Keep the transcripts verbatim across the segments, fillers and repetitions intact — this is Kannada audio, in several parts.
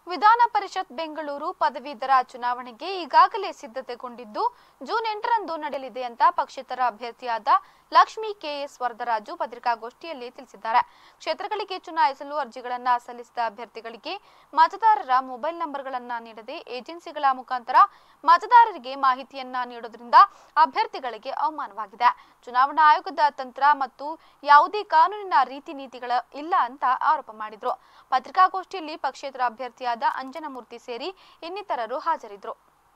ವಿಧಾನ ಪರಿಷತ್ ಬೆಂಗಳೂರು ಪದವೀಧರ ಚುನಾವಣೆಗೆ ಈಗಾಗಲೇ ಸಿದ್ಧತೆಗೊಂಡಿದ್ದು ಜೂನ್ ಎಂಟರಂದು ನಡೆಯಲಿದೆ ಅಂತ ಪಕ್ಷೇತರ ಅಭ್ಯರ್ಥಿಯಾದ ಲಕ್ಷ್ಮಿ ಕೆಎಸ್ ವರದರಾಜು ಪತ್ರಿಕಾಗೋಷ್ಠಿಯಲ್ಲಿ ತಿಳಿಸಿದ್ದಾರೆ. ಕ್ಷೇತ್ರಗಳಿಗೆ ಚುನಾಯಿಸಲು ಅರ್ಜಿಗಳನ್ನು ಸಲ್ಲಿಸಿದ ಅಭ್ಯರ್ಥಿಗಳಿಗೆ ಮತದಾರರ ಮೊಬೈಲ್ ನಂಬರ್ಗಳನ್ನು ನೀಡದೆ ಏಜೆನ್ಸಿಗಳ ಮುಖಾಂತರ ಮತದಾರರಿಗೆ ಮಾಹಿತಿಯನ್ನ ನೀಡೋದ್ರಿಂದ ಅಭ್ಯರ್ಥಿಗಳಿಗೆ ಅವಮಾನವಾಗಿದೆ. ಚುನಾವಣಾ ಆಯೋಗದ ತಂತ್ರ ಮತ್ತು ಯಾವುದೇ ಕಾನೂನಿನ ರೀತಿ ನೀತಿಗಳ ಇಲ್ಲ ಅಂತ ಆರೋಪ ಮಾಡಿದ್ರು. ಪತ್ರಿಕಾಗೋಷ್ಠಿಯಲ್ಲಿ ಪಕ್ಷೇತರ ಅಭ್ಯರ್ಥಿಯಾದ ಅಂಜನಮೂರ್ತಿ ಸೇರಿ ಇನ್ನಿತರರು ಹಾಜರಿದ್ದರು.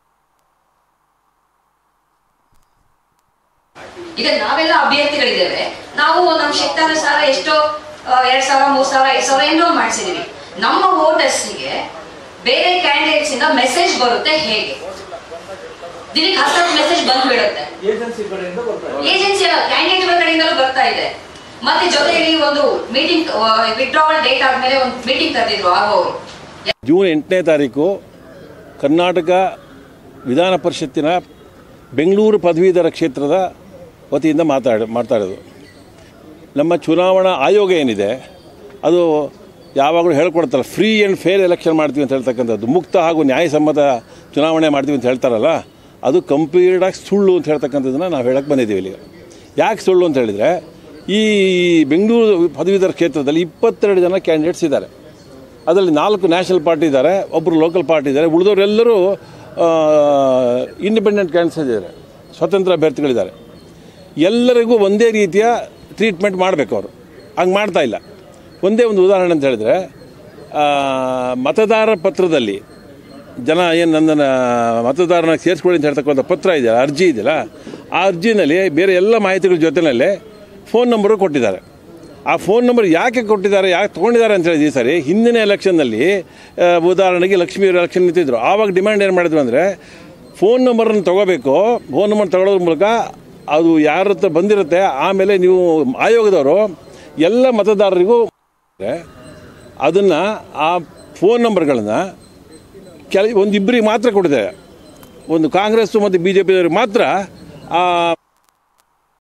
ಈಗ ನಾವೆಲ್ಲ ಅಭ್ಯರ್ಥಿಗಳಿದ್ದೇವೆ. ನಾವು ನಮ್ಮ ಶಕ್ತಾನುಸಾರ ಎಷ್ಟೋ ಎರಡ್ ಸಾವಿರ ಮೂರ್ ಸಾವಿರ ಐದು ಸಾವಿರ ಎನ್ರೋಲ್ ಮಾಡಿಸಿದೀವಿ. ನಮ್ಮ ವೋಟರ್ಸ್ಗೆ ಬೇರೆ ಕ್ಯಾಂಡಿಡೇಟ್ಸ್ ಇಂದ ಮೆಸೇಜ್ ಬರುತ್ತೆ. ಹೇಗೆ ದಿನಕ್ಕೆ ಹತ್ತು ಮೆಸೇಜ್ ಬಂದ್ಬಿಡುತ್ತೆ. ಏಜೆನ್ಸಿ ಅಲ್ಲ, ಕ್ಯಾಂಡಿಡೇಟ್ಗಳ ಕಡೆಯಿಂದಲೂ ಬರ್ತಾ ಇದೆ. ಮತ್ತೆ ಜೊತೆಯಲ್ಲಿ ಒಂದು ಮೀಟಿಂಗ್ ವಿಡ್ರಾವಲ್ ಡೇಟ್ ಆದ್ಮೇಲೆ ಒಂದು ಮೀಟಿಂಗ್ ಕರೆದಿದ್ರು ಆಗೋರು. ಜೂನ್ ಎಂಟನೇ ತಾರೀಕು ಕರ್ನಾಟಕ ವಿಧಾನ ಪರಿಷತ್ತಿನ ಬೆಂಗಳೂರು ಪದವೀಧರ ಕ್ಷೇತ್ರದ ವತಿಯಿಂದ ಮಾತಾಡ ಮಾಡ್ತಾ ಇರೋದು. ನಮ್ಮ ಚುನಾವಣಾ ಆಯೋಗ ಏನಿದೆ ಅದು ಯಾವಾಗಲೂ ಹೇಳ್ಕೊಡ್ತಲ್ಲ, ಫ್ರೀ ಆ್ಯಂಡ್ ಫೇರ್ ಎಲೆಕ್ಷನ್ ಮಾಡ್ತೀವಿ ಅಂತ ಹೇಳ್ತಕ್ಕಂಥದ್ದು, ಮುಕ್ತ ಹಾಗೂ ನ್ಯಾಯಸಮ್ಮತ ಚುನಾವಣೆ ಮಾಡ್ತೀವಿ ಅಂತ ಹೇಳ್ತಾರಲ್ಲ, ಅದು ಕಂಪ್ಲೀಟಾಗಿ ಸುಳ್ಳು ಅಂತ ಹೇಳ್ತಕ್ಕಂಥದ್ದನ್ನು ನಾವು ಹೇಳಕ್ಕೆ ಬಂದಿದ್ದೀವಿ ಇಲ್ಲಿ. ಯಾಕೆ ಸುಳ್ಳು ಅಂತ ಹೇಳಿದರೆ, ಈ ಬೆಂಗಳೂರು ಪದವೀಧರ ಕ್ಷೇತ್ರದಲ್ಲಿ ಇಪ್ಪತ್ತೆರಡು ಜನ ಕ್ಯಾಂಡಿಡೇಟ್ಸ್ ಇದ್ದಾರೆ. ಅದರಲ್ಲಿ ನಾಲ್ಕು ನ್ಯಾಷನಲ್ ಪಾರ್ಟಿ ಇದ್ದಾರೆ, ಒಬ್ಬರು ಲೋಕಲ್ ಪಾರ್ಟಿ ಇದ್ದಾರೆ, ಉಳಿದವರೆಲ್ಲರೂ ಇಂಡಿಪೆಂಡೆಂಟ್ ಕ್ಯಾಂಡಿಡೇಟ್ಸ್ ಇದ್ದಾರೆ, ಸ್ವತಂತ್ರ ಅಭ್ಯರ್ಥಿಗಳಿದ್ದಾರೆ. ಎಲ್ಲರಿಗೂ ಒಂದೇ ರೀತಿಯ ಟ್ರೀಟ್ಮೆಂಟ್ ಮಾಡಬೇಕು. ಅವರು ಹಂಗೆ ಮಾಡ್ತಾ ಇಲ್ಲ. ಒಂದೇ ಒಂದು ಉದಾಹರಣೆ ಅಂತ ಹೇಳಿದ್ರೆ, ಮತದಾರ ಪತ್ರದಲ್ಲಿ ಜನ ಏನು ನನ್ನನ್ನು ಮತದಾರನ ಸೇರಿಸ್ಕೊಳ್ಳಿ ಅಂತ ಹೇಳ್ತಕ್ಕಂಥ ಪತ್ರ ಇದೆಯಲ್ಲ, ಅರ್ಜಿ ಇದೆಯಲ್ಲ, ಆ ಅರ್ಜಿನಲ್ಲಿ ಬೇರೆ ಎಲ್ಲ ಮಾಹಿತಿಗಳ ಜೊತೆಯಲ್ಲೇ ಫೋನ್ ನಂಬರು ಕೊಟ್ಟಿದ್ದಾರೆ. ಆ ಫೋನ್ ನಂಬರ್ ಯಾಕೆ ಕೊಟ್ಟಿದ್ದಾರೆ, ಯಾಕೆ ತೊಗೊಂಡಿದ್ದಾರೆ ಅಂತ ಹೇಳಿದ್ವಿ ಸರಿ. ಹಿಂದಿನ ಎಲೆಕ್ಷನ್ನಲ್ಲಿ ಉದಾಹರಣೆಗೆ ಲಕ್ಷ್ಮೀ ಎಲೆಕ್ಷನ್ ನಿಂತಿದ್ರು. ಆವಾಗ ಡಿಮ್ಯಾಂಡ್ ಏನು ಮಾಡಿದ್ರು ಅಂದರೆ, ಫೋನ್ ನಂಬರನ್ನು ತೊಗೋಬೇಕು. ಫೋನ್ ನಂಬರ್ ತಗೊಳ್ಳೋದ್ರ ಮೂಲಕ ಅದು ಯಾರ ಹತ್ರ ಬಂದಿರುತ್ತೆ, ಆಮೇಲೆ ನೀವು ಆಯೋಗದವರು ಎಲ್ಲ ಮತದಾರರಿಗೂ ಅದನ್ನು ಆ ಫೋನ್ ನಂಬರ್ಗಳನ್ನು ಕೆಲ ಒಂದಿಬ್ಬರಿಗೆ ಮಾತ್ರ ಕೊಟ್ಟಿದ್ದಾರೆ. ಒಂದು ಕಾಂಗ್ರೆಸ್ಸು ಮತ್ತು ಬಿ ಜೆ ಪಿದವ್ರಿಗೆ ಮಾತ್ರ ಆ